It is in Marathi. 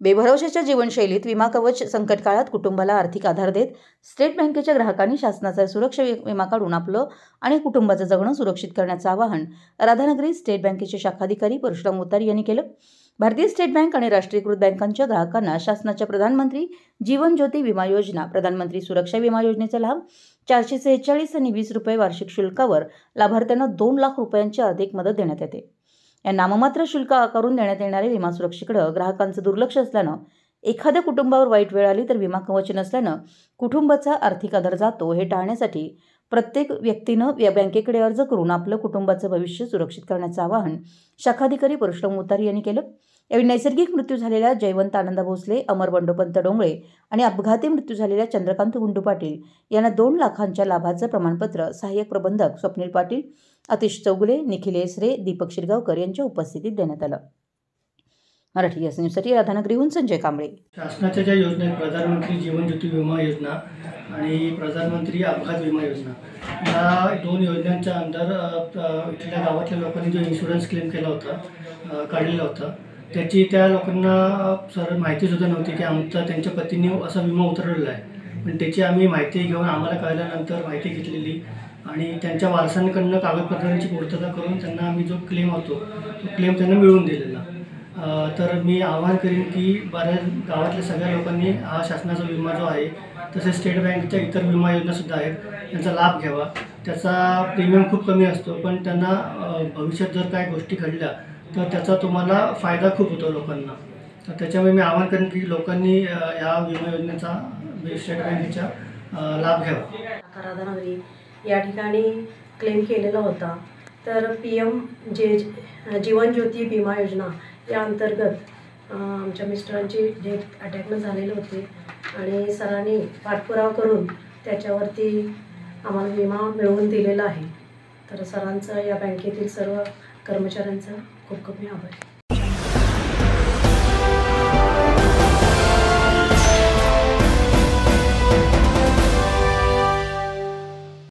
बेभरवशाच्या जीवनशैलीत विमा कवच संकट काळात कुटुंबाला आर्थिक आधार देत स्टेट बँकेच्या ग्राहकांनी शासनाचा सुरक्षा विमा काढून आपलं आणि कुटुंबाचं जगणं सुरक्षित करण्याचं आवाहन राधानगरी स्टेट बँकेचे शाखाधिकारी परशुराम उतारी यांनी केलं। भारतीय स्टेट बँक आणि राष्ट्रीयकृत बँकांच्या ग्राहकांना शासनाच्या प्रधानमंत्री जीवन ज्योती विमा योजना, प्रधानमंत्री सुरक्षा विमा योजनेचा लाभ 446 आणि 20 रुपये वार्षिक शुल्कावर लाभार्थ्यांना 2 लाख रुपयांची आर्थिक मदत देण्यात येते। या नाममात्र शुल्क आकारून देण्यात येणारे विमा सुरक्षेकडे ग्राहकांचं दुर्लक्ष असल्यानं एखाद्या कुटुंबावर वाईट वेळ आली तर विमा कवच नसल्यानं कुटुंबाचा आर्थिक आधार जातो। हे टाळण्यासाठी प्रत्येक व्यक्तीनं या बँकेकडे अर्ज करून आपलं कुटुंबाचं भविष्य सुरक्षित करण्याचं आवाहन शाखाधिकारी परशुराम उतारी यांनी केलं। यावेळी नैसर्गिक मृत्यू झालेल्या जयवंत आनंद भोसले, अमर बंडोपंत डोंगळे आणि अपघाती मृत्यू झालेल्या चंद्रकांत गुंडू पाटील यांना 2 लाखांच्या लाभाचं प्रमाणपत्र सहाय्यक प्रबंधक स्वप्नील पाटील, अतिश चौगुले, निखिल एसरे, दीपक शिरगावकर यांच्या उपस्थितीत देण्यात आलं। मराठी एस न्यूजसाठी राधानगरीहून संजय कांबळे। शासनाच्या ज्या योजना आहेत, प्रधानमंत्री जीवन ज्योती विमा योजना आणि प्रधानमंत्री अपघात विमा योजना, या 2 योजनांच्या अंडर इथल्या गावातल्या लोकांनी जो इन्शुरन्स क्लेम केला होता, काढलेला होता, त्याची त्या लोकांना माहितीसुद्धा नव्हती की आमचा त्यांच्या पतींनी असा विमा उतरवलेला आहे। पण त्याची आम्ही माहिती घेऊन आम्हाला कळल्यानंतर माहिती घेतलेली आणि त्यांच्या वारसांकडून कागदपत्रांची पूर्तता करून त्यांना आम्ही जो क्लेम होतो तो क्लेम त्यांना मिळवून दिलेला। तर मी आवाहन करीन की बऱ्याच गावातल्या सगळ्या लोकांनी हा शासनाचा विमा जो आहे, तसेच स्टेट बँकच्या इतर विमा योजनासुद्धा आहेत, त्यांचा लाभ घ्यावा। त्याचा प्रीमियम खूप कमी असतो, पण त्यांना भविष्यात जर काय गोष्टी घडल्या तर त्याचा तुम्हाला फायदा खूप होतो लोकांना। तर त्याच्यामुळे मी आवाहन करेन की लोकांनी या विमा योजनेचा स्टेट बँकेचा लाभ घ्यावा। राधानगरी या ठिकाणी क्लेम केलेला होता, तर PM जीवन ज्योती विमा योजना या अंतर्गत आमच्या मिस्टरांची डेथ अटॅकनं झालेली होती आणि सरांनी पाठपुरावा करून त्याच्यावरती आम्हाला विमा मिळवून दिलेला आहे। तर सरांचं या बँकेतील सर्व कर्मचाऱ्यांचा खूप खूप आभार।